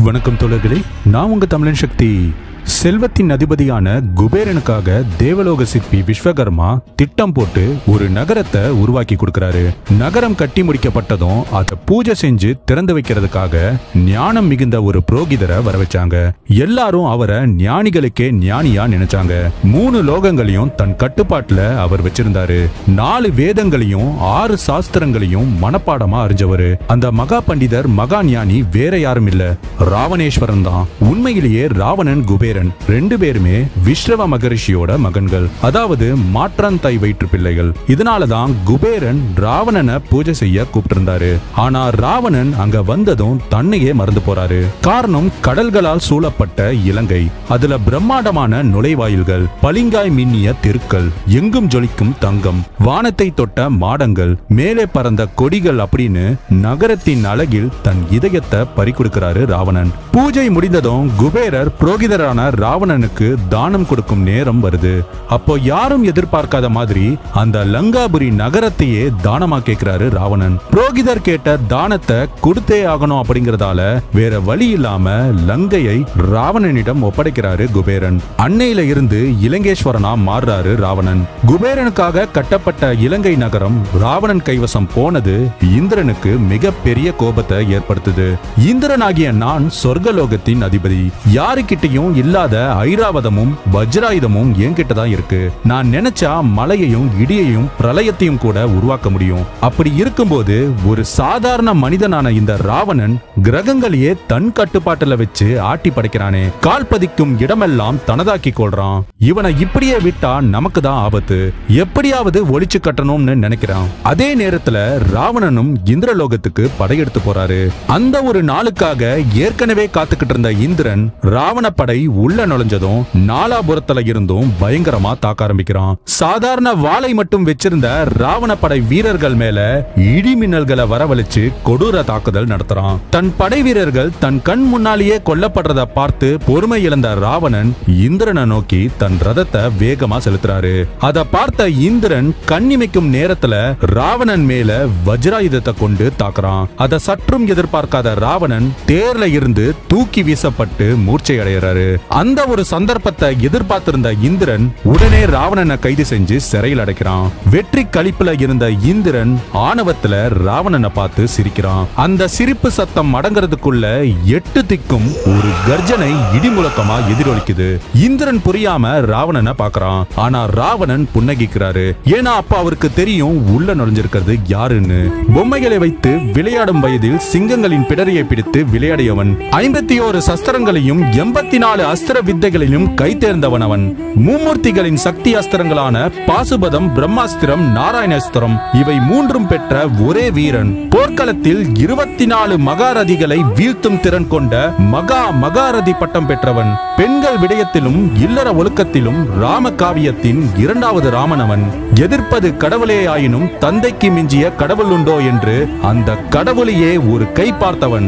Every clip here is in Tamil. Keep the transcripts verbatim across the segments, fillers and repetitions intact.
வணக்கம் தோழர்களே, நான் உங்க தமிழன் சக்தி. செல்வத்தின் அதிபதியான குபேரனுக்காக தேவலோக சிற்பி விஸ்வகர்மா திட்டம் போட்டு ஒரு நகரத்தை உருவாக்கி கொடுக்கிறாரு. நகரம் கட்டி முடிக்கப்பட்டதும் அதை பூஜை செஞ்சு திறந்து வைக்கிறதுக்காக ஞானம் மிகுந்த ஒரு புரோகிதரை வர வச்சாங்க. எல்லாரும் அவரை ஞானிகளுக்கே ஞானியா நினைச்சாங்க. மூணு லோகங்களையும் தன் கட்டுப்பாட்டுல அவர் வச்சிருந்தாரு. நாலு வேதங்களையும் ஆறு சாஸ்திரங்களையும் மனப்பாடமா அறிஞ்சவரு. அந்த மகா பண்டிதர் மகா ஞானி வேற யாரும் இல்ல, ராவணேஸ்வரன் தான். உண்மையிலேயே ராவணன் குபேரன் ரெண்டு பேருமே விஸ்ரவ மகரிஷியோட மகன்கள், அதாவது மாற்றான் தாய் வயிற்று பிள்ளைகள். இதனாலதான் குபேரன் ராவணனை பூஜை செய்ய கூப்பிட்டிருந்தாரு. ஆனா ராவணன் அங்க வந்ததும் தன்னையே மறந்து போறாரு. காரணம், கடல்களால் சூழப்பட்ட இலங்கை, அதுல பிரம்மாண்டமான நுழைவாயில்கள், பளிங்காய் மின்னிய தெருக்கள், எங்கும் ஜொலிக்கும் தங்கம், வானத்தை தொட்ட மாடங்கள், மேலே பறந்த கொடிகள் அப்படின்னு நகரத்தின் அழகில் தன் இதயத்தை பறிகொடுக்கிறாரு ராவணன். பூஜை முடிந்ததும் குபேரர் புரோகிதரான ராவணனுக்கு தானம் கொடுக்கும் நேரம் வருது. அப்போ யாரும் எதிர்பார்க்காத மாதிரி அந்த லங்காபுரி நகரத்தையே தானமா கேட்கிறாரு ராவணன். புரோகிதர் கேட்ட தானத்தை கொடுத்தே ஆகணும் அப்படிங்கறதால வேற வழி இல்லாம லங்கையை ராவணனிடம் ஒப்படைக்கிறாரு குபேரன். அன்னையில இருந்து இலங்கேஸ்வரனா மாறுறாரு ராவணன். குபேரனுக்காக கட்டப்பட்ட இலங்கை நகரம் ராவணன் கைவசம் போனது இந்திரனுக்கு மிக பெரிய கோபத்தை ஏற்படுத்துது. இந்திரனாகிய நான் சொர்க்கலோகத்தின் அதிபதி, யாருக்கிட்டையும் இல்லாத ஐராவதமும் வஜ்ராயுதமும் என்கிட்ட தான் இருக்கு. நான் நினைச்சா மலையையும் இடியையும் பிரளயத்தையும் கூட உருவாக்க முடியும். அப்படி இருக்கும்போது ஒரு சாதாரண மனிதனான இந்த ராவணன் கிரகங்களையே தன் கட்டுப்பாட்டுல வச்சு ஆட்டி படைக்கிறானே, கால் பதிக்கும் இடமெல்லாம் தனதாக்கி கொள்றான். இவனை இப்படியே விட்டா நமக்கு தான் ஆபத்து, எப்படியாவது ஒழிச்சு கட்டணும்னு நினைக்கிறான். அதே நேரத்துல ராவணனும் இந்திரலோகத்துக்கு படையெடுத்து போறாரு. அந்த ஒரு நாளுக்காக ஏற்கனவே காத்துக்கிட்டு இருந்த இந்திரன் ராவண படை உள்ள நுழைஞ்சதும் நாலாபுரத்துல இருந்தும் பயங்கரமா தாக்க ஆரம்பிக்கிறான். சாதாரண வாளை மட்டும் வச்சிருந்த ராவண படை வீரர்கள் மேல இடி மின்னல்களை வரவழைச்சு கொடூர தாக்குதல் நடத்துறான். தன் படை வீரர்கள் தன் கண் முன்னாலேயே கொல்லப்படுறத பார்த்து பொறுமை இழந்த ராவணன் இந்திரனை நோக்கி தன் ரதத்தை வேகமா செலுத்துறாரு. அதை பார்த்த இந்திரன் கண்ணிமைக்கும் நேரத்துல ராவணன் மேல வஜ்ராயுதத்தை கொண்டு தாக்குறான். அதை சற்றும் எதிர்பார்க்காத ராவணன் தேர்ல இருந்து தூக்கி வீசப்பட்டு மூர்ச்சை அடைகிறாரு. அந்த ஒரு சந்தர்ப்பத்தை எதிர்பார்த்திருந்த இந்திரன் உடனே ராவணனை கைது செஞ்சு சிறையில் அடைக்கிறான். வெற்றி களிப்புல இருந்த இந்திரன் ஆணவத்துல ராவணனை பார்த்து சிரிக்கிறான். அந்த சிரிப்பு சத்தம் அடங்குறதுக்குள்ள எட்டு திக்கும் ஒரு கர்ஜனை இடிமுழக்கமா எதிரொலிக்குது. இந்திரன் புரியாம ராவணனை பார்க்கறான். ஆனா ராவணன் புன்னகிக்கிறாரு. ஏன்னா அப்ப அவருக்கு தெரியும் உள்ள நுழைஞ்சிருக்கிறது யாருன்னு. பொம்மைகளை வைத்து விளையாடும் வயதில் சிங்கங்களின் பிடரியை பிடித்து விளையாடியவன், ஐம்பத்தி ஓரு சஸ்திரங்களையும் எண்பத்தி நாலு அஸ்திர வித்தைகளிலும் கை தேர்ந்தவன் அவன். மும்மூர்த்திகளின் சக்தி அஸ்திரங்களான பாசுபதம், பிரம்மாஸ்திரம், நாராயணாஸ்திரம் இவை மூன்றும் பெற்ற ஒரே வீரன். போர்க்களத்தில் இருபத்தி நாலு மகாரதிகளை வீழ்த்தும் திறன் கொண்ட மகா மகாரதி பட்டம் பெற்றவன். பெண்கள் விடயத்திலும் இல்லற ஒழுக்கத்திலும் ராம காவியத்தின் இரண்டாவது ராமனவன். எதிர்ப்பது கடவுளே ஆயினும் தந்தைக்கு மிஞ்சிய கடவுள் உண்டோ என்று அந்த கடவுளையே ஒரு கை பார்த்தவன்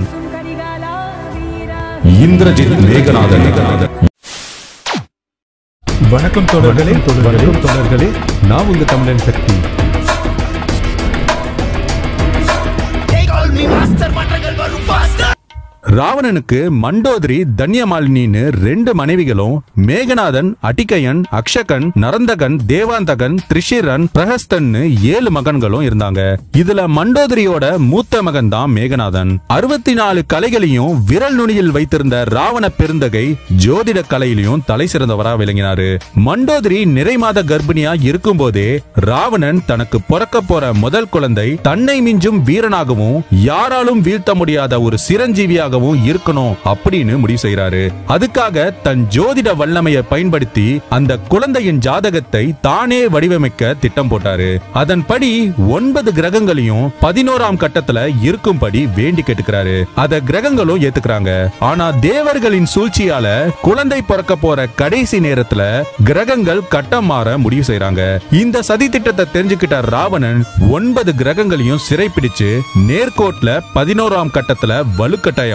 இந்திரஜித் மேகநாதன். வணக்கம் தோழர்களே, வணக்கம் தோழர்களே, நான் உங்க தமிழன் சக்தி. ராவணனுக்கு மண்டோதரி, தன்யமாலினின்னு ரெண்டு மனைவிகளும், மேகநாதன், அட்டிகையன், அக்ஷகன், நரந்தகன், தேவாந்தகன், திரிஷிரன், பிரஹஸ்தன்னு ஏழு மகன்களும் இருந்தாங்க. இதுல மண்டோதரியோட மூத்த மகன் தான் மேகநாதன். அறுபத்தி நாலு கலைகளையும் விரல் நுனியில் வைத்திருந்த ராவண பெருந்தகை ஜோதிட கலையிலையும் தலை சிறந்தவரா விளங்கினாரு. மண்டோதரி நிறைமாத கர்ப்பிணியா இருக்கும் போதே ராவணன் தனக்கு பிறக்க போற முதல் குழந்தை தன்னை மிஞ்சும் வீரனாகவும் யாராலும் வீழ்த்த முடியாத ஒரு சிரஞ்சீவியாக இருக்கணும் அப்படின்னு முடிவு செய்யறாரு. அதுக்காக தன் ஜோதிட வல்லமையை பயன்படுத்தி அந்த குழந்தையின் ஜாதகத்தை தானே வடிவமைக்க திட்டம் போட்டாரு. அதன்படி ஒன்பது கிரகங்களையும் பதினோராம் கட்டத்துல இருக்கும்படி வேண்டி கேட்டுக்கிறாரு. அத கிரகங்களும் ஏத்துக்கிறாங்க. ஆனா தேவர்களின் சூழ்ச்சியால குழந்தை பிறக்க போற கடைசி நேரத்துல கிரகங்கள் கட்டம் மாற முடிவு செய்யறாங்க. இந்த சதி திட்டத்தை தெரிஞ்சுக்கிட்ட ராவணன் ஒன்பது கிரகங்களையும் சிறைப்பிடிச்சு நேர்கோட்ல பதினோராம் கட்டத்துல வலுக்கட்டாயம்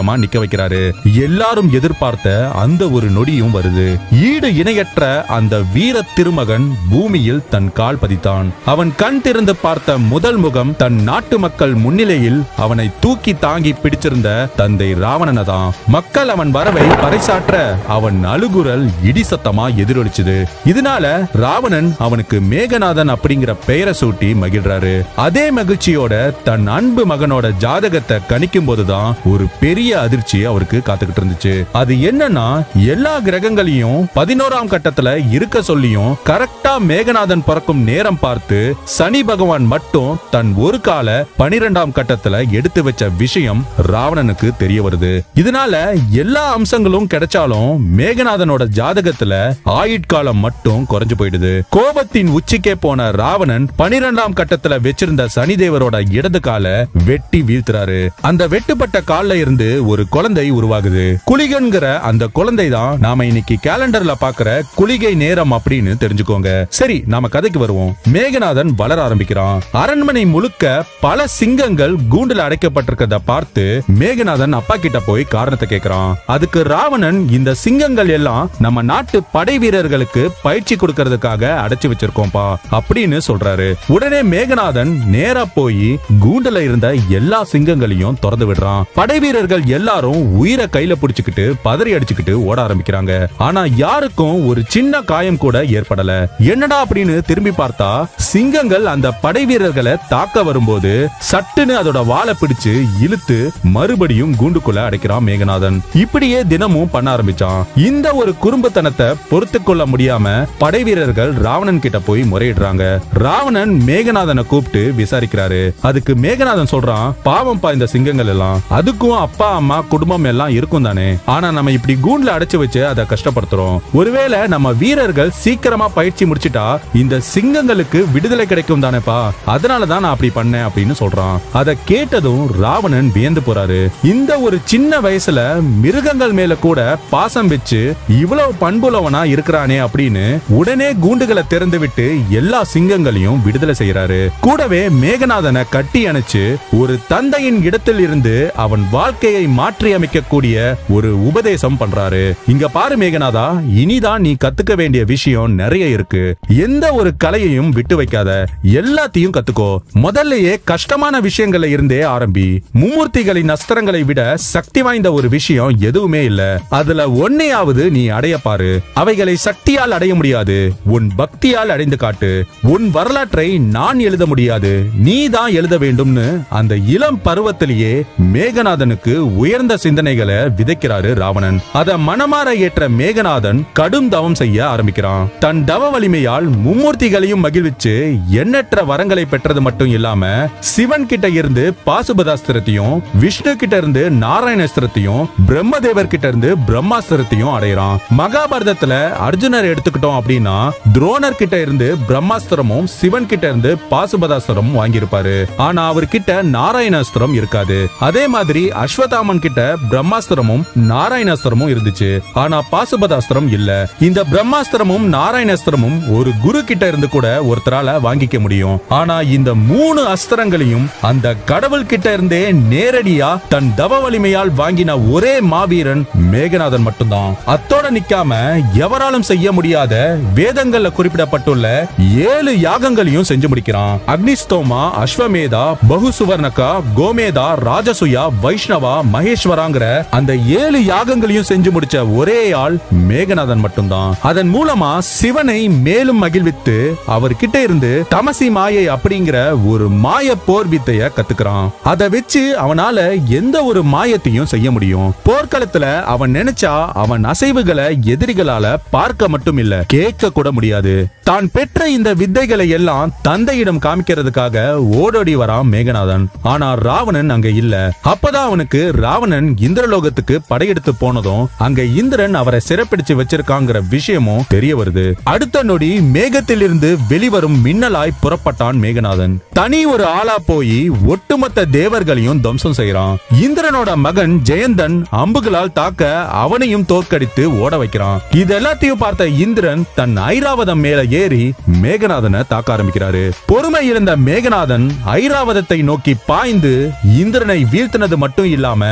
பக்கமா நிக்க வைக்கிறாரு. எல்லாரும் எதிர்பார்த்த அந்த ஒரு நொடியும் வருது. ஈடு இணையற்ற அந்த வீர திருமகன் பூமியில் தன் கால் பதித்தான். அவன் கண் திறந்து பார்த்த முதல் முகம் தன் நாட்டு மக்கள் முன்னிலையில் அவனை தூக்கி தாங்கி பிடிச்சிருந்த தந்தை ராவணனை தான். மக்கள் அவன் வரவை பறைசாற்ற அவன் அழுகுரல் இடி சத்தமா எதிரொலிச்சுது. இதனால ராவணன் அவனுக்கு மேகநாதன் அப்படிங்கிற பெயரை சூட்டி மகிழ்றாரு. அதே மகிழ்ச்சியோட தன் அன்பு மகனோட ஜாதகத்தை கணிக்கும் போதுதான் ஒரு பெரிய அதிர்ச்சி அவருக்கு காத்துக்கிட்டு இருந்துச்சு. அது என்னன்னா, எல்லா கிரகங்களையும் பதினோராம் கட்டத்துல இருக்க சொல்லியும் கரெக்டா மேகநாதன் பிறக்கும் நேரம் பார்த்து சனி பகவான் மட்டும் தன் ஒரு கால பனிரெண்டாம் கட்டத்துல எடுத்து வச்ச விஷயம் ராவணனுக்கு தெரிய வருது. இதனால எல்லா அம்சங்களும் கிடைச்சாலும் மேகநாதனோட ஜாதகத்துல ஆயுட்காலம் மட்டும் குறைஞ்சு போயிடுது. கோபத்தின் உச்சிக்கே போன ராவணன் பனிரெண்டாம் கட்டத்துல வச்சிருந்த சனிதேவரோட இடது கால வெட்டி வீழ்த்துறாரு. அந்த வெட்டுப்பட்ட கால்ல இருந்து ஒரு குழந்தை உருவாகுது. குளிகன்கிற அந்த குழந்தை தான் நாம இன்னைக்கு கேலண்டர்ல பாக்குற குளிகை நேரம் அப்படின்னு தெரிஞ்சுக்கோங்க. சரி, நாம கதைக்கு வருவோம். மேகநாதன் வளர ஆரம்பிக்கிறான். அரண்மனை முழுக்க பல சிங்கங்கள் கூண்டுல அடைக்கப்பட்டிருக்கிறத பார்த்து மேகநாதன் அப்பா கிட்ட போய் காரணத்தை கேட்கிறான். அதுக்கு ராவணன், இந்த சிங்கங்கள் எல்லாம் நம்ம நாட்டு படை வீரர்களுக்கு பயிற்சி கொடுக்கிறதுக்காக அடைச்சு வச்சிருக்கோம்பா அப்படின்னு சொல்றாரு. உடனே மேகநாதன் நேரா போய் கூண்டுல இருந்த எல்லா சிங்கங்களையும் திறந்து விடுறான். படை வீரர்கள் எல்லாரும் உயிரை கையில பிடிச்சுக்கிட்டு பதறி அடிச்சுக்கிட்டு ஓட ஆரம்பிக்கிறாங்க. ஆனா யாருக்கும் ஒரு சின்ன காயம் கூட ஏற்படல. என்னடா அப்படின்னு திரும்பி பார்த்தா சிங்கங்கள் அந்த படை வீரர்களை தாக்க வரும்போது சட்டுன்னு அதோட வாளை பிடிச்சு இழுத்து மறுபடியும் கூண்டுக்குள்ள அடைக்கிறான் மேகநாதன். இப்படியே தினமும் பண்ண ஆரம்பிச்சான். இந்த ஒரு குறும்புத்தனத்தை பொறுத்து கொள்ள முடியாம படை வீரர்கள் ராவணன் கிட்ட போய் முறையிடுறாங்க. ராவணன் மேகநாதனை கூப்பிட்டு விசாரிக்கிறாரு. அதுக்கு மேகநாதன் சொல்றான், பாவம்பா இந்த சிங்கங்கள் எல்லாம், அதுக்கும் அப்பா அம்மா குடும்பம் எல்லாம் இருக்கும் தானே, ஆனா நம்ம இப்படி கூண்டுல அடைச்சு வச்சு அதை கஷ்டப்படுத்துறோம். ஒருவேளை நம்ம வீரர்கள் சீக்கிரமா பயிற்சி முடிச்சிட்டா இந்த சிங்கங்களுக்கு விடுதலை கிடைக்கும் தானேப்பா, அதனாலதான் நான் அப்படி பண்ணேன் அப்படின்னு சொல்றான். அதை கேட்டதும் ராவணன் வியந்து போறாரு. இந்த ஒரு சின்ன வயசுல மிருகங்கள் மேல கூட பாசம் வச்சு இவ்வளவு பண்புள்ளவனா இருக்கிறானே அப்படின்னு உடனே கூண்டுகளை திறந்து விட்டு எல்லா சிங்கங்களையும் விடுதலை செய்யறாரு. கூடவே மேகநாதனை கட்டி அணைச்சு ஒரு தந்தையின் இடத்தில் இருந்து அவன் வாழ்க்கையை மாற்றி அமைக்கக்கூடிய ஒரு உபதேசம் பண்றாரு. இங்க பாரு மேகநாதா, இனிதான் நீ கத்துக்க வேண்டிய விஷயம் நிறைய இருக்கு. எந்த ஒரு கலையையும் விட்டு வைக்காத, எல்லாத்தையும் கத்துக்கோ. முதல்லயே கஷ்டமான விஷயங்களை இருந்தே ஆரம்பி. மும்மூர்த்திகளின் அஸ்திரங்களை விட சக்தி வாய்ந்த ஒரு விஷயம் எதுவுமே இல்ல. அதுல ஒன்னையாவது நீ அடைய பாரு. அவைகளை சக்தியால் அடைய முடியாது, உன் பக்தியால் அடைந்து காட்டு. உன் வரலாற்றை நான் எழுத முடியாது, நீ தான் எழுத வேண்டும்னு அந்த இளம் பருவத்திலேயே மேகநாதனுக்கு உயர்ந்த சிந்தனைகளை விதைக்கிறாரு ராவணன். அத மனமாற ஏற்ற மேகநாதன் கடும் தவம் செய்ய ஆரம்பிக்கிறான். தன் தவ வலிமையால் மும்மூர்த்திகளையும் மகிழ்விச்சு எண்ணற்ற வரங்களை பெற்றது மட்டும் இல்லாம சிவன் கிட்ட இருந்து பாசுபதாஸ்திரத்தையும், விஷ்ணு கிட்ட இருந்து நாராயணாஸ்திரத்தையும், பிரம்மதேவர் கிட்ட இருந்து பிரம்மாஸ்திரத்தையும் அடையறான். மகாபாரதத்துல அர்ஜுனர் எடுத்துக்கிட்டோம் அப்படின்னா துரோணர் கிட்ட இருந்து பிரம்மாஸ்திரமும் சிவன் கிட்ட இருந்து பாசுபதாஸ்திரமும் வாங்கியிருப்பாரு. ஆனா அவர்கிட்ட நாராயணாஸ்திரம் இருக்காது. அதே மாதிரி அஸ்வத்தாமன் கிட்ட பிரம்மாஸ்திரமும் நாராயணாஸ்திரமும் இருந்துச்சு, ஆனா பாசுபதாஸ்திரம் இல்ல. இந்த பிரம்மாஸ்திரமும் நாராயணாஸ்திரமும் ஒரு குரு கிட்ட இருந்து கூட ஒருத்தரால வாங்கிக்க முடியும். ஆனா இந்த மூணு அஸ்திரங்களையும் அந்த கடவுள் கிட்ட இருந்தே நேரடியா தன் தவ வலிமையால் வாங்கின ஒரே மாவீரன் மேகநாதன் மட்டும்தான். அத்தோட நிக்காம எவராலும் செய்ய முடியாத வேதங்கள்ல குறிப்பிடப்பட்டுள்ள ஏழு யாகங்களையும் செஞ்சு முடிக்கிறான். அக்னிஸ்தோமா, அஸ்வமேதா, பகுசுவர்ணகா, கோமேதா, ராஜசுயா, வைஷ்ணவா, மகேஸ்வராங்கிற அந்த ஏழு யாகங்களையும் செஞ்சு முடிச்ச ஒரே ஆள் மேகநாதன் மட்டும்தான். அதன் மூலமா சிவனை மேலும் மகிழ்வித்து அவர்கிட்ட இருந்து தமசி மாயை அப்படிங்கிற ஒரு மாய போர் வித்தைய கத்துக்கிறான். அதை வச்சு அவனால எந்த ஒரு மாயத்தையும் செய்ய முடியும். போர்க்களத்துல அவன் நினைச்சா அவன் அசைவுகளை எதிரிகளால பார்க்க மட்டும் இல்ல, கேட்க கூட முடியாது. தான் பெற்ற இந்த வித்தைகளை எல்லாம் தந்தையிடம் காமிக்கிறதுக்காக ஓடோடி வரான் மேகநாதன். ஆனா ராவணன் அங்க இல்ல. அப்பதான் அவனுக்கு ராவணன் இந்திரலோகத்துக்கு படையெடுத்து போனதும் அங்க இந்திரன் அவரை சிறைப்பிடிச்சு வச்சிருக்காங்கிற விஷயமும் தெரிய வருது. அடுத்த நொடி மேகத்தில் இருந்து வெளிவரும் மின்னலாய் புறப்பட்டான் மேகநாதன். தனி ஒரு ஆளா போய் ஒட்டுமொத்த தேவர்களையும் துவம்சம் செய்யறான். இந்திரனோட மகன் ஜெயந்தன் அம்புகளால் தாக்க அவனையும் தோற்கடித்து ஓட வைக்கிறான். இது எல்லாத்தையும் பார்த்த இந்திரன் தன் ஐராவதம் மேல ஏறி மேகநாதனை தாக்க ஆரம்பிக்கிறாரு. பொறுமை இழந்த மேகநாதன் ஐராவதத்தை நோக்கி பாய்ந்து இந்திரனை வீழ்த்தினது மட்டும் இல்லாம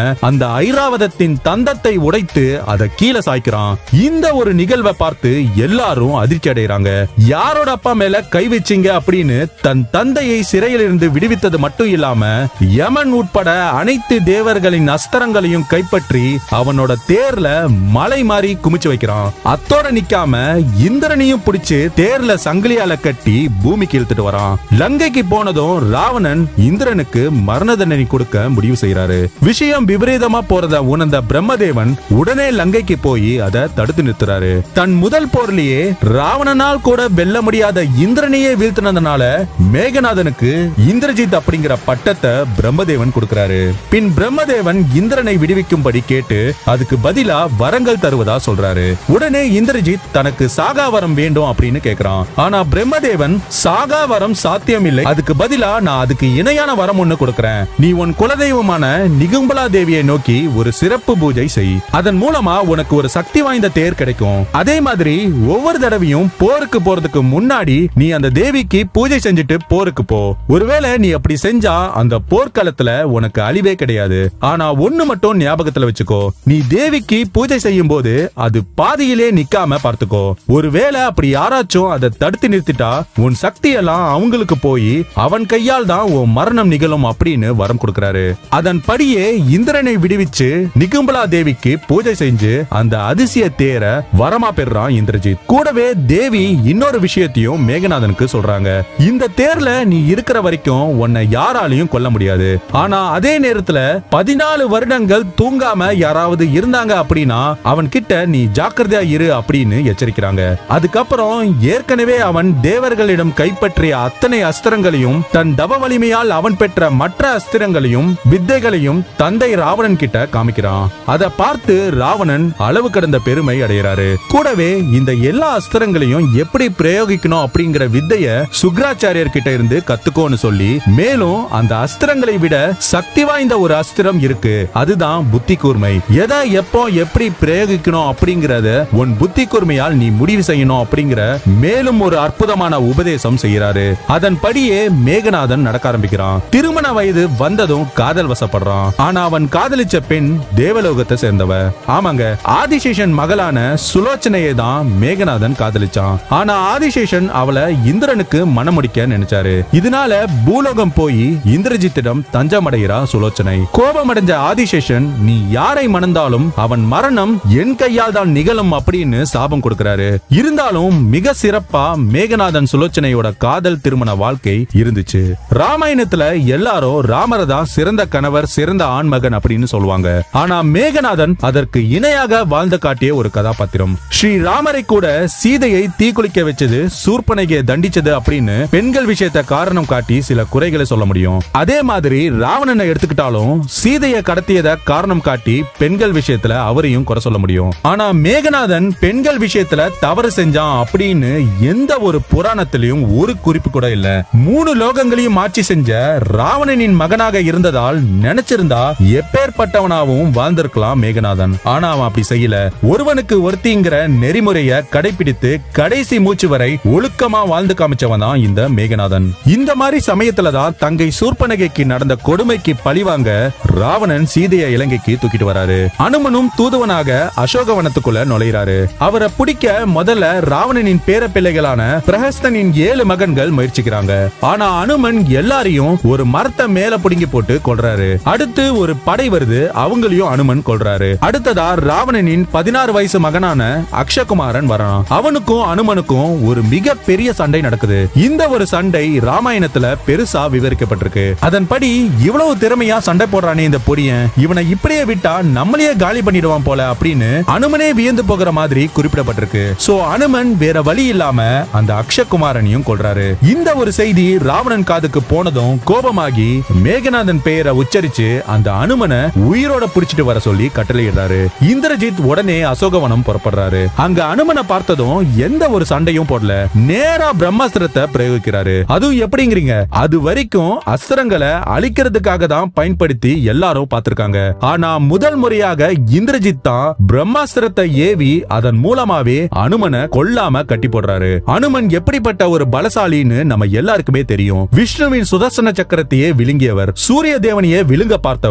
அந்த ஐராவதத்தின் தந்தத்தை உடைத்து அதை கீழே சாய்க்கிறான். இந்த ஒரு நிகழ்வை பார்த்து எல்லாரும் அதிர்ச்சி அடைகிறாங்க. யாரோட அப்பா மேல கை வச்சிங்க அப்படின்னு தன் தந்தையை சிறையில் இருந்து விடுவித்தது மட்டும் இல்லாம யமன் உட்பட அனைத்து தேவர்களின் அஸ்திரங்களையும் கைப்பற்றி அவனோட தேர்ல மலை மாறி குமிச்சு வைக்கிறான். அத்தோட நிக்காம இந்திரனையும் பிடிச்சு தேர்ல சங்கிலியால கட்டி பூமிக்கு இழுத்துட்டு வரான். லங்கைக்கு போனதும் ராவணன் இந்திரனுக்கு மரண தண்டனை கொடுக்க முடிவு செய்யறாரு. விஷயம் விபரீதமா போறத உணர்ந்த பிரம்மதேவன் உடனே லங்கைக்கு போய் அதை தடுத்து நிறுத்துறாரு. தன் முதல் போர்லயே ராவணனால் கூட வெல்ல முடியாத இந்திரனையே வீழ்த்தினதுனால மேகநாதனுக்கு இந்திரஜித் அப்படிங்கிற பட்டத்தை பிரம்மதேவன் கொடுக்கிறாரு. பின் பிரம்மதேவன் இந்திரனை விடுவிக்கும்படி கேட்டு அதுக்கு பதிலா வரங்கள் தருவதா சொல்றாரு. உடனே இந்திரஜித் தனக்கு சாகா வரம் வேண்டும் அப்படின்னு கேக்குறான். ஆனா பிரம்மதேவன் சாகா வரம் சாத்தியம் இல்லை, அதுக்கு பதிலா நான் அதுக்கு இணையான வரம் ஒண்ணு கொடுக்கிறேன். நீ உன் குலதெய்வமான நிகும்பலா தேவியை நோக்கி ஒரு சிறப்பு பூஜை செய். அதன் மூலமா உனக்கு ஒரு சக்தி வாய்ந்த தேர் கிடைக்கும். அதே மாதிரி ஒவ்வொரு தடவையும் போருக்கு போறதுக்கு முன்னாடி நீ அந்த தேவிக்கு பூஜை செஞ்சுட்டு போருக்கு போ. ஒருவேளை நீ அப்படி செஞ்சா அந்த போர்க்களத்துல உனக்கு அழிவே கிடையாது. ஆனா ஒண்ணு மட்டும் ஞாபகத்துல வச்சுக்கோ, நீ தேவிக்கு பூஜை செய்யும் போது அது பாதியிலே நிக்காம பார்த்துக்கோ. ஒருவேளை அப்படி யாராச்சும் அதை தடுத்து நிறுத்திட்டா உன் சக்தி எல்லாம் அவங்களுக்கு போய் அவன் கையால் தான் உன் மரணம் நிகழும் அப்படின்னு வரம் கொடுக்கிறாரு. அதன்படியே இந்திரனை விடுவிச்சு நிகும்பலா தேவிக்கு பூஜை செஞ்சு அந்த அதிசய தேர வரமா பெறான் இந்திரஜித். கூடவே தேவி இன்னொரு விஷயத்தையும் மேகநாதனுக்கு சொல்றாங்க. இந்த தேர்ல நீ இருக்கிற வரைக்கும் உன்னை யாராலையும் கொல்ல முடியாது. ஆனா அதே நேரத்துல பதினாலு வருடங்கள் தூங்காம யாராவது இருந்தாங்க அப்படின்னா அவன் கிட்ட நீ ஜாக்கிரதையா இரு அப்படின்னு எச்சரிக்கிறாங்க. அதுக்கப்புறம் ஏற்கனவே அவன் தேவர்களிடம் கைப்பற்றிய அத்தனை அஸ்திரங்களையும் தன் தவ வலிமையால் அவன் பெற்ற மற்ற அஸ்திரங்களையும் வித்தைகளையும் தந்தை ராவணன் கிட்ட காமிக்கிறான். அதை பார்த்து ராவணன் அளவு கடந்த பெருமை அடைகிறாரு. கூடவே இந்த எல்லா அஸ்திரங்களையும் எப்படி பிரயோகிக்கணும் அப்படிங்கிற வித்தைய சுக்ராச்சாரியர் கிட்ட இருந்து கத்துக்கோன்னு சொல்லி மேலும் அந்த அஸ்திரங்களை விட சக்தி வாய்ந்த ஒரு அஸ்திரம் இருக்கு, அதுதான் புத்தி கூர்மை. எதை எப்போ எப்படி பிரயோகிக்கணும் அப்படிங்கறத உன் புத்தி கூர்மையால் நீ முடிவு செய்யணும் அப்படிங்கிற மேலும் ஒரு அற்புதமான உபதேசம் செய்யறாரு. அதன்படியே மேகநாதன் நடக்க ஆரம்பிக்கிறான். திருமண வயது வந்ததும் காதல் வசப்படுறான். ஆனா அவன் காதலிச்ச பெண் தேவலோகத்தை சேர்ந்தவ. ஆமாங்க, ஆதிசேஷன் மகளான சுலோச்சனையை தான் மேகநாதன் காதலிச்சான். ஆனா ஆதிசேஷன் அவளை இந்திரனுக்கு மணமுடிக்க நினைச்சாரு. இதனால பூலோகம் போய் இந்திரஜித்திடம் தஞ்சம் அடைகிறா சுலோச்சனை. கோபமடைஞ்ச ஆதிசேஷன் நீ யாரை மணந்தாலும் அவன் மரணம் என் கையால் தான் நிகழும் அப்படின்னு சாபம் கொடுக்கிறாரு. இருந்தாலும் மிக சிறப்பா மேகநாதன் சுலோச்சனையோட காதல் திருமண வாழ்க்கை இருந்துச்சு. ராமாயணத்துல எல்லாரும் ராமரை தான் சிறந்த கணவர் சிறந்த ஆண்மகன் அப்படின்னு சொல்லுவாங்க. ஆனா மேகநாதன் அதற்கு இணையாக வாழ்ந்து காட்டிய ஒரு கதாபாத்திரம். ஸ்ரீ ராமரை கூட சீதையை தீக்குளிக்க வச்சது சூர்பனகையை தண்டிச்சது அப்படின்னு பெண்கள் விஷயத்தை காரணம் காட்டி சில குறைகளை சொல்ல முடியும். அதே மாதிரி ராவணனை எடுத்துக்கிட்டாலும் சீதையை கடத்தியத காரணம் காட்டி பெண்கள் விஷயத்துல அவரையும் குறை சொல்ல முடியும். ஆனா மேகநாதன் பெண்கள் விஷயத்துல தவறு செஞ்சான் அப்படின்னு எந்த ஒரு புராணத்திலையும் ஒரு குறிப்பு கூட இல்ல. மூணு லோகங்களையும் ஆட்சி செஞ்ச ராவணனின் மகனாக இருந்ததால் நினைச்சிருந்தா எப்பேற்பட்டவனாவும் வாழ்ந்திருக்கலாம் மேகநாதன். ஆனா அவன் அப்படி செய்யல. ஒருவனுக்கு ஒருத்திங்கிற நெறிமுறைய கடைபிடித்து கடைசி மூச்சு வரை ஒழுக்கமா வாழ்ந்து காமிச்சவன் தான் இந்த மேகநாதன். இந்த மாதிரி சமயத்துலதான் தங்கை சூர்பனகைக்கு நடந்த கொடுமைக்கு பழிவாங்க ராவணன் சீதையை இலங்கைக்கு தூக்கிட்டு வராரு. அனுமனும் தூதுவனாக அசோகவனத்துக்குள்ள நுழைகிறாரு. அவரை பிடிக்க முதல்ல ராவணனின் பேர பிள்ளைகளான பிரஹஸ்தனின் ஏழு மகன்கள் முயற்சிக்கிறாங்க. ஆனா அனுமன் எல்லாரையும் ஒரு மரத்தை மேல புடுங்கி போட்டு கொல்றாரு. அடுத்து ஒரு படை வருது, அவங்களையும் அனுமன் கொல்றாரு. அடுத்ததா ராவணனின் பதினாறு வயசு மகனான அக்ஷகுமாரன் வரான். அவனுக்கும் அனுமனுக்கும் ஒரு மிக பெரிய சண்டை நடக்குது. இந்த ஒரு சண்டை ராமாயணத்துல பெருசா விவரிக்கப்பட்டிருக்கு. அதன்படி இவ்வளவு திறமையா சண்டை போடுறானே இந்த பொடியன், இவனை இப்படியே விட்டா நம்மளையே காலி பண்ணிடுவான் போல அப்படின்னு அனுமனே வியந்து போகிற மாதிரி குறிப்பிடப்பட்டிருக்கு. சோ அனுமன் வேற வழி இல்லாம அந்த அக்ஷகுமாரனையும் கொல்றாரு. இந்த ஒரு செய்தி ராவணன் காதுக்கு போனதும் கோபமாகி மேகநாதன் பெயரை உச்சரிச்சு அந்த அனுமனை உயிரோட புடிச்சிட்டு வர சொல்லி கட்டளையிடுறாரு. இந்திரஜித் உடனே அசோகவனம் புறப்படுறாரு. அங்க அனுமனை பார்த்ததும் எந்த ஒரு சண்டையும் போடல, நேரா பிரம்மாஸ்திரத்தை பிரயோகிக்கிறாரு. அதுவும் எப்படிங்கிறீங்க, அது வரைக்கும் அஸ்திரங்களை அழிக்கிறதுக்காக தான் பயன்படுத்தி எல்லாரும் பார்த்திருக்காங்க. ஆனா முதல் முறையாக இந்திரஜித் தான் பிரம்மாஸ்திரத்தை ஏவி அதன் மூலமாவே அனுமனை கொல்லாம கட்டி போடுறாரு. அனுமன் எப்படிப்பட்ட ஒரு பலசாலின்னு நம்ம எல்லாருக்குமே தெரியும். விஷ்ணுவின் சுதர்சன சக்கரத்தையே விழுங்கியவர், சூரிய தேவனையே விழுங்க பார்த்தவர், சனி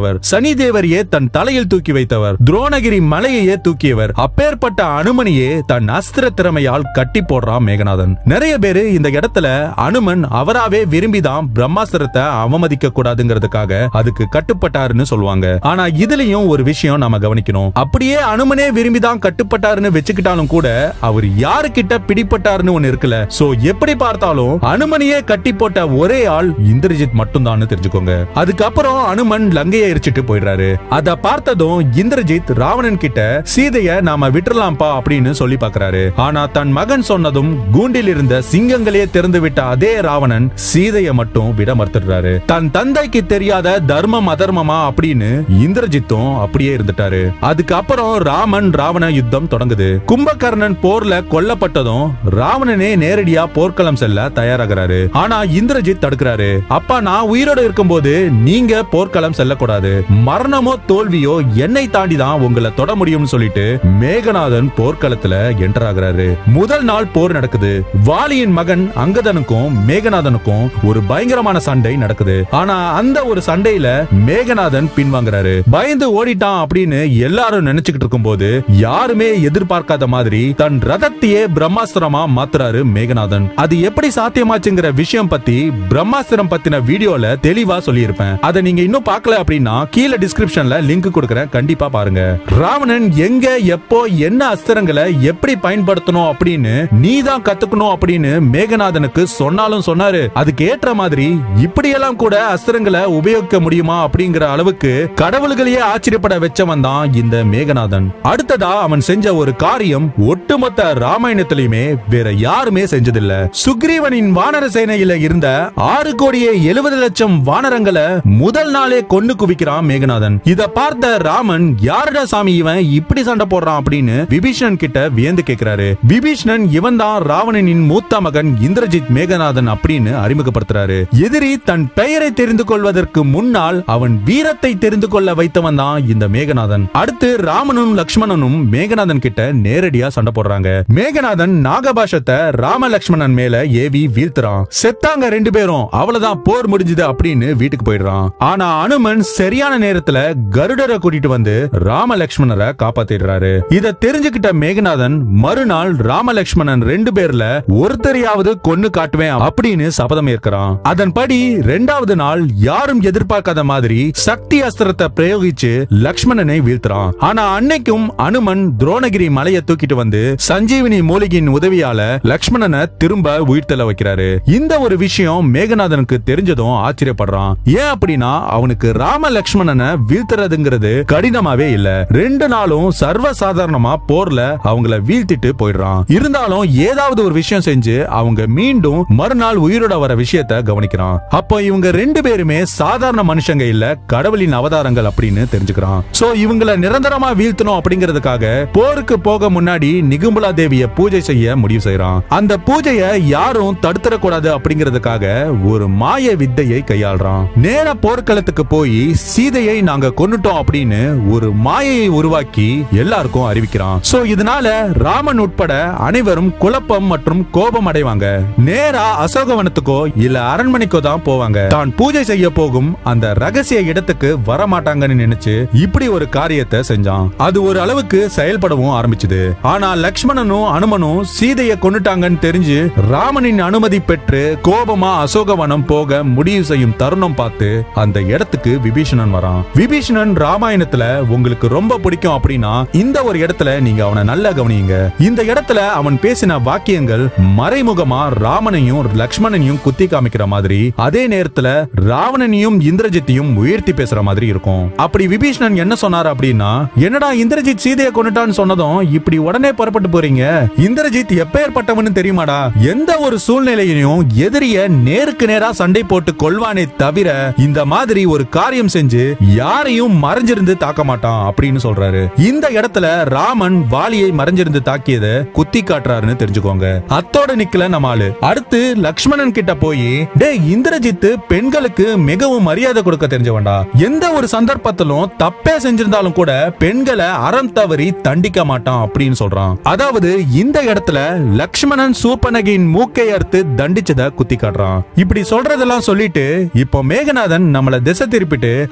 சனி தேவரையே தன் தலையில் தூக்கி வைத்தவர், துரோணகிரி மலையையே தூக்கியவர், அப்பேற்பட்ட அனுமனையே தன் அஸ்திர திறமையால் கட்டி போடுறான் மேகநாதன். நிறைய பேரு இந்த இடத்துல அனுமன் அவராவே விரும்பிதான் பிரம்மாஸ்திரத்தை அவமதிக்க கூடாதுங்கிறதுக்காக அதுக்கு கட்டுப்பட்டாருன்னு சொல்லுவாங்க. ஆனா இதுலயும் ஒரு விஷயம் நாம கவனிக்கணும். அப்படியே அனுமனே விரும்பிதான் கட்டுப்பட்டாருன்னு வச்சுக்கிட்டாலும் கூட அவர் யாருக்கிட்ட பிடிப்பட்டாருன்னு ஒண்ணு இருக்குல்ல. சோ எப்படி பார்த்தாலும் அனுமனையே கட்டி போட்ட ஒரே ஆள் இந்திரஜித் மட்டும் தான் தெரிஞ்சுக்கோங்க. அதுக்கப்புறம் அனுமன் லங்கையை எரிச்சிட்டு போயிடுறாரு. அத பார்த்ததும் இந்திரஜித் ராவணன் கிட்ட சீதைய நாம விட்டுறலாம்பா அப்படின்னு சொல்லி பாக்குறாரு. ஆனா தன் மகன் சொன்னதும் கூண்டில் இருந்த சிங்கங்களே திறந்து விட்ட அதே ராவணன் சீதைய மட்டும் விட மறுத்துறாரு. தன் தந்தைக்கு தெரியாத தர்மம் அதர்மமா அப்படின்னு இந்திரஜித்தும் அப்படியே இருந்துட்டாரு. அதுக்கப்புறம் ராமன் ராவண யுத்தம் தொடங்குது. கும்பகர்ணன் போர்ல கொல்லப்பட்டதும் ராவணனே நேரடியா போர்க்களம் செல்ல தயாராகிறாரு. ஆனா இந்திரஜித் தடுக்கிறாரு. அப்பா நான் உயிரோட இருக்கும்போது நீங்க போர்க்களம் செல்லக்கூடாது, மரணமோ தோல்வியோ என்னை தாண்டி தான் உங்களை தொட முடியும்னு சொல்லிட்டு மேகநாதன் போர்க்களத்துல என்டர் ஆகிறாரு. முதல் நாள் போர் நடக்குது. வாலியின் மகன் அங்கதனுக்கும் மேகநாதனுக்கும் ஒரு பயங்கரமான சண்டை நடக்குது. ஆனா அந்த ஒரு சண்டையில மேகநாதன் பின்வாங்குறாரு. பயந்து ஓடிட்டான் அப்படின்னு எல்லாரும் நினைச்சுக்கிட்டு இருக்கும் போது யாருமே எதிர்பார்க்காத மாதிரி தன் ரதத்தையே பிரம்மாஸ்திரமா மாத்துறாரு மேகநாதன். அது எப்படி சாத்தியமாச்சுங்கிற விஷயம் பத்தி பிரம்மாஸ்திரம் பத்தின வீடியோல தெளிவா சொல்லியிருப்பேன். அதை நீங்க இன்னும் பார்க்கல அப்படின்னா கீழே டிஸ்கிரிப்ஷன்ல லிங்க் கொடுக்கறேன், கண்டிப்பா பாருங்க. ராவணன் எங்க எப்போ என்ன அஸ்திரங்களை எப்படி பயன்படுத்தணும் அப்படின்னு நீதான் கத்துக்கணும் அப்படின்னு மேகநாதனுக்கு சொன்னாலும் சொன்னாரு. அதுக்கு ஏற்ற மாதிரி இப்படியெல்லாம் கூட அஸ்திரங்களை உபயோகிக்க முடியுமா அப்படிங்கிற அளவுக்கு கடவுள்களையே ஆச்சரியப்பட வச்சவன் தான் இந்த மேகநாதன். அடுத்ததா அவன் செஞ்ச ஒரு காரியம் ஒட்டுமொத்த ராமாயணத்திலுமே வேற யாருமே செஞ்சதில்ல. சுக்ரீவனின் வானர சேனையில இருந்த ஆறு கோடியே எழுபது லட்சம் வானரங்களை முதல் நாளே கொண்டு குவிக்கிறான் மேகநாதன். இத பார்த்த ராமன் யாரடா சாமி இவன் இப்படி சண்டை போடுறான் அப்படின்னு விபீஷணன் கிட்ட வியந்து கேட்கிறாரு. விபீஷணன் இவன் தான் ராவணனின் மூத்த மகன் இந்திரஜித் மேகநாதன் அப்படின்னு அறிமுகப்படுத்துறாரு. எதிரி தன் பெயரை தெரிந்து கொள்வதற்கு முன்னால் அவன் வீரத்தை தெரிந்து கொள்ள வைத்தவன் தான் இந்த மேகநாதன். அடுத்து ராமனும் லக்ஷ்மணனும் மேகநாதன் கிட்ட நேரடியா சண்டை போடுறாங்க. மேகநாதன் நாகபாஷத்தை ராம லக்ஷ்மணன் மேல ஏவி வீழ்த்துறான். செத்தாங்க ரெண்டு பேரும், அவ்வளவுதான் போர் முடிஞ்சது அப்படின்னு வீட்டுக்கு போயிடுறான். ஆனா அனுமன் சரியான நேரத்துல கருடரை கூட்டிட்டு வந்து ராம லக்ஷ்மணரை காப்பாத்திடுறாரு. இத தெரிஞ்சுக்கிட்ட மேகநாதன் மறுநாள் ராம லக்ஷ்மணன் ரெண்டு பேர்ல ஒருத்தரையாவது கொன்னு காட்டுவேன் அப்படின்னு சபதம் ஏற்கிறான். அதன்படி இரண்டாவது நாள் யாரும் எதிர்பார்க்காத மாதிரி சக்தி அஸ்திரத்தை பிரயோகிச்சு லக்ஷ்மணனை வீழ்த்துறான். ஆனா அன்னைக்கும் அனுமன் துரோணகிரி மலையை தூக்கிட்டு வந்து சஞ்சீவினி மூலிகையின் உதவியால லக்ஷ்மணனை திரும்ப உயிர்த்தல வைக்கிறாரு. இந்த ஒரு விஷயம் மேகநாதனுக்கு தெரிஞ்சதும் ஆச்சரியப்படுறான். ஏன் அப்படின்னா அவனுக்கு ராம லக்ஷ்மணனை வீழ்த்துறதுங்கிறது கடினமாவே இல்ல. ரெண்டு நாளும் சர்வ சாதாரணமா போர்ல அவங்கள வீழ்த்திட்டு போயிடுறான். இருந்தாலும் ஏதாவது ஒரு விஷயம் செஞ்சு அவங்க மீண்டும் மறுநாள் உயிரோட வர விஷயத்தை கவனிக்கிறான். அப்போ இவங்க ரெண்டு பேருமே சாதாரண மனுஷங்க இல்ல, கடவுளின் அவதாரங்கள் அப்படின்னு தெரிஞ்சுக்கிறான். சோ இவங்களை நிரந்தரமா வீழ்த்தணும் அப்படிங்கிறதுக்காக போருக்கு போக முன்னாடி நிகும்பலா தேவிய பூஜை செய்ய முடிவு செய்யறான். அந்த பூஜையை யாரும் தடுத்துடக்கூடாது அப்படிங்கிறதுக்காக ஒரு மாய வித்தையை கையாள்றான். நேர போர்க்களத்துக்கு போய் சீதையை நாங்க கொன்னுட்டோம் அப்படின்னு ஒரு மாயையை உருவாக்கி எல்லாருக்கும் அறிவிக்கிறான். சோ இதனால ராமன் உட்பட அனைவரும் குழப்பம் மற்றும் கோபம் அடைவாங்க. நேரா அசோகவனத்துக்கோ இல்ல அரண்மனைக்கோ தான் போவாங்க. தான் பூஜை செய்ய போகும் அந்த ரகசிய இடத்துக்கு வர மாட்டாங்கன்னு நினைச்சு இப்படி ஒரு காரியத்தை செஞ்சான். அது ஒரு அளவுக்கு செயல்படவும் ஆரம்பிச்சது. ஆனா லக்ஷ்மணனும் அனுமனும் சீதையை கொன்னுட்டாங்கன்னு தெரிஞ்சு ராமனின் அனுமதி பெற்று கோபமா அசோகவனம் போக முடிவு செய்யும் தருணம் பார்த்து அந்த இடத்துக்கு விபீஷணன் வரான். விபீஷணன் ராமாயணத்துல உங்களுக்கு ரொம்ப பிடிக்கும் அப்படின்னா இந்த ஒரு இடத்துல நீங்க அவனை நல்லா கவனியுங்க. இந்த இடத்துல அவன் பேசின வாக்கியங்கள் மறைமுகமா ராமனையும் லக்ஷ்மணனையும் குத்தி காமிக்கிற மாதிரி, அதே நேரத்துல ராவணனையும் இந்திரஜித்தையும் உயர்த்தி பேசுற மாதிரி இருக்கும். அப்படி விபீஷணன் என்ன சொன்னார் அப்படின்னா, என்னடா இந்திரஜித் சீதையை கொன்னுட்டான்னு சொன்னதும் இப்படி உடனே புறப்பட்டு போறீங்க, இந்திரஜித் எப்பேற்பட்டவன்னு தெரியுமாடா, எந்த ஒரு சூழ்நிலையிலும் எதிரிய நேருக்கு நேரா சண்டை போட்டு கொள்வானே தவிர இந்த மாதிரி ஒரு காரியம் செஞ்சு யாரையும் மறைஞ்சிருந்து தாக்க மாட்டான் அப்படின்னு சொல்றாரு. இந்த இடத்துல ராமன் வாலியை மறைஞ்சிருந்து தாக்கியத குத்தி காட்டுறாருன்னு தெரிஞ்சுக்கோங்க. அத்தோட நிக்கல நம்மாளு. அடுத்து லக்ஷ்மணன் கிட்ட போய், டே இந்திரஜித் பெண்களுக்கு மிகவும் மரியாதை கொடுக்க தெரிஞ்சவன்டா, எந்த ஒரு சந்தர்ப்பத்திலும் தப்பே செஞ்சிருந்தாலும் கூட பெண்களை அறம் தவறி தண்டிக்க மாட்டான் அப்படின்னு சொல்றான். அதாவது இந்த இடத்துல லக்ஷ்மணன் சூர்பனகையின் மூக்கை அறுத்து தண்டிச்சத குத்தி காட்டுறான். இப்படி சொல்றதெல்லாம் சொல்லிட்டு இப்போ மேகநாதன் நம்மள திசை திருப்பிட்டு அங்க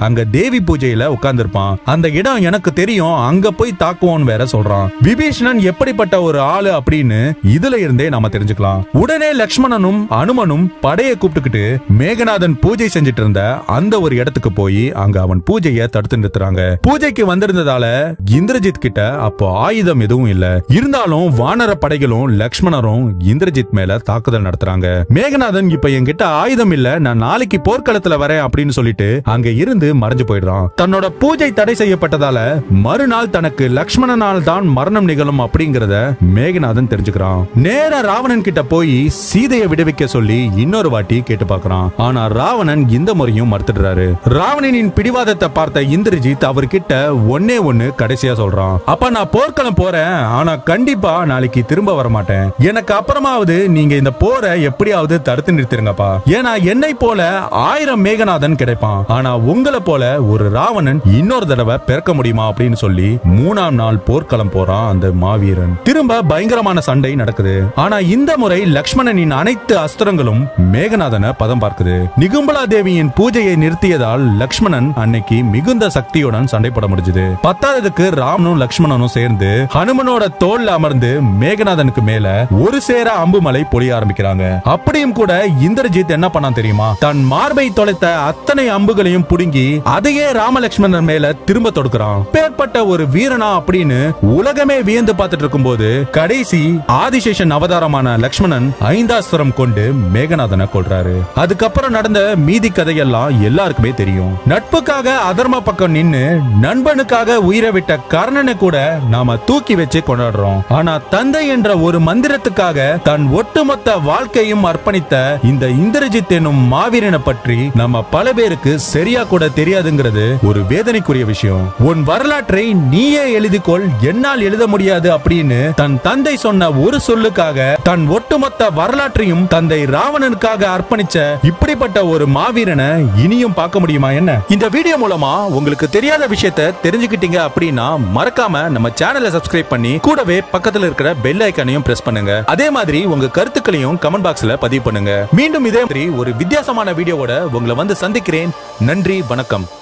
தேவி பூஜையில உட்கார்ந்திருப்பான். அந்த இடம் எனக்கு தெரியும், அங்க போய் தாக்குவோன்னு வேற சொல்றான். விபீஷணன் எப்படிப்பட்ட ஒரு ஆளு அப்படின்னு இதுல இருந்தே நாம தெரிஞ்சுக்கலாம். உடனே லக்ஷ்மணனும் அனுமனும் படையை கூப்பிட்டுக்கிட்டு மேகநாதன் பூஜை செஞ்சிட்டு இருந்த அந்த ஒரு இடத்துக்கு போய் அங்க அவன் பூஜையை தடுத்து நிறுத்துறாங்க. பூஜைக்கு வந்திருந்ததால இந்திரஜித் கிட்ட அப்போ ஆயுதம் எதுவும் இல்ல. இருந்தாலும் வானர படைகளும் லக்ஷ்மணரும் இந்திரஜித் மேல தாக்குதல் நடத்துறாங்க. மேகநாதன் இப்ப என்கிட்ட ஆயுதம் இல்ல, நான் நாளைக்கு போர்க்களத்துல வரேன் அப்படின்னு சொல்லிட்டு அங்க இருந்து மறைஞ்சு போயிடுறான். தன்னோட பூஜை தடை செய்யப்பட்டதால மறுநாள் தனக்கு லக்ஷ்மணனால் தான் மரணம் நிகழும் அப்படிங்கறத மேகநாதன் தெரிஞ்சுக்கிறான். நேர ராவணன் கிட்ட போய் சீதையை விடுவிக்க சொல்லி இன்னொரு வாட்டி கேட்டு பார்க்கறான். ஆனா ராவணன் இந்த முறையும் மறுத்துடுறாரு. ராவணனின் பிடிவாதத்தை பார்த்த இந்திரஜித் அவர்கிட்ட ஒன்னே ஒன்னு கடைசியா சொல்றான். அப்ப நான் போர்க்களம் போறேன், ஆனா கண்டிப்பா நாளைக்கு திரும்ப வர மாட்டேன். எனக்கு அப்புறமாவது நீங்க இந்த போரை எப்படியாவது தடுத்து நிறுத்திருங்கப்பா. ஏன்னா என்னை போல ஆயிரம் மேகநாதன் கிடைப்பான், ஆனா உங்களை போல ஒரு ராவணன் இன்னொரு தடவை பிறக்க முடியுமா அப்படின்னு சொல்லி மூணாம் நாள் போர்க்களம் போறான் அந்த மாவீரன். திரும்ப பயங்கரமான சண்டை நடக்குது. ஆனா இந்த முறை லக்ஷ்மணனின் அனைத்து அஸ்திரங்களும் மேகநாதனை பதம் பார்க்குது. நிகும்பலா தேவியின் பூஜையை நிறுத்தியதால் லக்ஷ்மணன் அன்னைக்கு மிகுந்த சக்தியுடன் சண்டை போட முடிஞ்சது. பத்தாவதுக்கு ராமனும் லக்ஷ்மணனும் சேர்ந்து ஹனுமனோட தோல்ல அமர்ந்து மேகநாதனுக்கு மேல ஒரு சேர அம்பு மலை பொழிய ஆரம்பிக்கிறாங்க. அப்படியும் கூட இந்திரஜித் என்ன பண்ணான் தெரியுமா? தன் மார்பை தொலைத்த அத்தனை அம்புகளையும் புடுங்கி அதையே ராமலட்சுமணன் மேல திரும்ப தொடுக்கிறான். பேர்பட்ட ஒரு வீரனா அப்படின்னு உலகமே வியந்து பார்த்துட்டு இருக்கும் போது கடைசி ஆதிசேஷன் அவதாரமான லக்ஷ்மணன் ஐந்தாஸ்திரம் கொண்டு மேகநாதனை கொல்றாரு. அதுக்கப்புறம் நடந்த மீதி கதையெல்லாம் எல்லாருக்குமே தெரியும். நட்புக்காக அதர்ம பக்கம் நின்னு நண்பனுக்காக உயிரை விட்ட கர்ணனை கூட நாம தூக்கி வச்சு கொண்டாடுறோம். ஆனா தந்தை என்ற ஒரு மந்திரத்துக்காக தன் ஒட்டுமொத்த வாழ்க்கையும் அர்ப்பணித்த இந்த இந்திரஜித் என்னும் மாவீரனை பற்றி நம்ம பல பேருக்கு சரியா கூட தெரியாதுங்கிறது ஒரு வேதனைக்குரிய விஷயம். உன் வரலாற்றை நீயே எழுதிக்கொள், என்னால் எழுத முடியாது அப்படின்னு தன் தந்தை சொன்ன ஒரு சொல்லுக்காக தன் ஒட்டுமொத்த வரலாற்றையும் தந்தை ராவணனுக்காக அர்ப்பணிச்ச இப்படிப்பட்ட ஒரு மாவீரனை இனியும் பார்க்க முடியுமா என்ன? இந்த வீடியோ மூலமா உங்களுக்கு தெரியாத விஷயத்தை தெரிஞ்சுக்கிட்டீங்க அப்படின்னா மறக்காம நம்ம சேனலை சப்ஸ்கிரைப் பண்ணி கூடவே பக்கத்துல இருக்கிற பெல் ஐகானையும் பிரஸ் பண்ணுங்க. அதே மாதிரி உங்க கருத்துக்களையும் கமெண்ட் பாக்ஸ்ல பதிவு பண்ணுங்க. மீண்டும் இதே மாதிரி ஒரு வித்தியாசமான வீடியோவோட உங்களை வந்து சந்திக்கிறேன். நன்றி, வணக்கம்.